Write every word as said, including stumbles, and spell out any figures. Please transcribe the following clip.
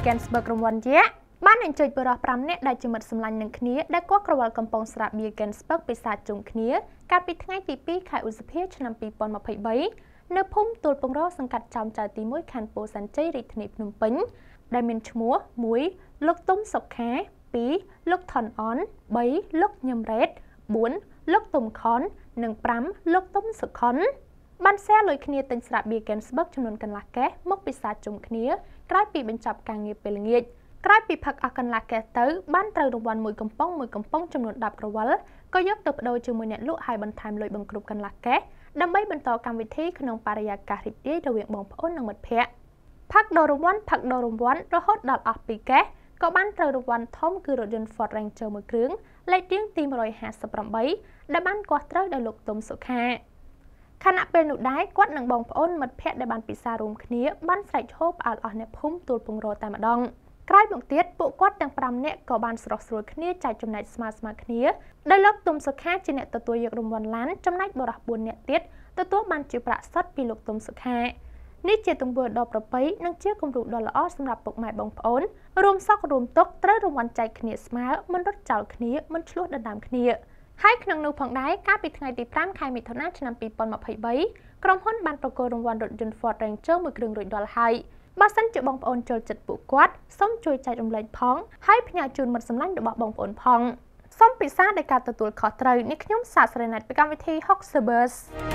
Gensburg រង្វាន់យៈបានអញ្ជើញបរិះប្រាំនាក់ដែលជាមិត្តសម្លាញ់នឹងគ្នាដែលគោះក្រវិលកំពង់ស្រាបៀរ Gensburg ពិសាជុំគ្នាកាលពីថ្ងៃទីពីរខែឧសភាឆ្នាំពីរពាន់ម្ភៃបីនៅភូមិទួលពងរសង្កាត់ចោមចៅទីមួយខណ្ឌពោធិ៍សែនជ័យរាជធានីភ្នំពេញដែលមានឈ្មោះមួយលោកទុំសុខាពីរលោកថនអនបីលោកញឹមរ៉េតបួនលោកទុំខននិងប្រាំលោកទុំសុខុនបានសែលុយគ្នាទិញស្រាបៀរ Gensburg ចំនួនកន្លះកេសមកពិសាជុំគ្នាក្រោយពីបញ្ចប់ការងារពេលល្ងាចក្រោយពីផឹកអស់កន្លះកេសទៅបានត្រូវរង្វាន់មួយកំប៉ុងមួយកំប៉ុងចំនួនដប់ក្រវិលក៏យកទៅបដូរជាមួយអ្នកលក់ហើយបន្ថែមលុយបង្គ្រប់កន្លះកេសដើម្បីបន្តកម្មវិធីក្នុងបរិយាកាសរីករាយរវាងបងប្អូននិងមិត្តភ័ក្តិផឹកដល់រង្វាន់ផឹកដល់រង្វាន់រហូតដល់អស់ពីរកេសក៏បានត្រូវរង្វាន់ធំគឺរថយន្ត Ford Ranger មួយគ្រឿងលេខរៀងទីមួយរយហាសិបប្រាំដែលបានគាស់ត្រូវដោយលោកទុំសុខាខណៈពេលនោះដែរគាត់និងបងប្អូនមិត្តភ័ក្តិដែលបានពិសាររួមគ្នាបានស្រែកឈោផ្អើលអស់អ្នកភូមិទួលពងរតែម្ដងក្រោយមកទៀតពួកគាត់ទាំងប្រាំនាក់ក៏បានស្រស់ស្រួលគ្នាចែកចំណែកស្មើស្មើគ្នាដោយលោកទុំសុខាជាអ្នកទទួលយករង្វាន់ឡានចំណែកបរិះបួននាក់ទៀតទទួលបានជាប្រាក់សុទ្ធពីលោកទុំសុខានេះជាទង្វើដ៏ប្រពៃនិងជាគំរូដ៏ល្អសម្រាប់ពុកម៉ែបងប្អូនរួមសុខរួមទុក្ខត្រូវរង្វាន់ចែកគ្នាស្មើមិនរត់ចោលគ្នាមិនឆ្លោះដណ្ដើមគ្នាហើយក្នុងនោះផងដែរកាលពីថ្ងៃទីប្រាំខែមិថុនាឆ្នាំពីរពាន់ម្ភៃបីក្រុមហ៊ុនបានប្រគល់រង្វាន់រថយន្ត Ford Ranger មួយគ្រឿងរួចដល់ហើយបើសិនជាបងប្អូនចូលចិត្តពួកគាត់សូមជួយចែករំលែកផងហើយផ្ញើជូនមិត្តសម្លាញ់របស់បងប្អូនផងសូមពិសាដោយការទទួលខុសត្រូវនេះខ្ញុំសាស្រីណាត់ពីកម្មវិធី Hoxabers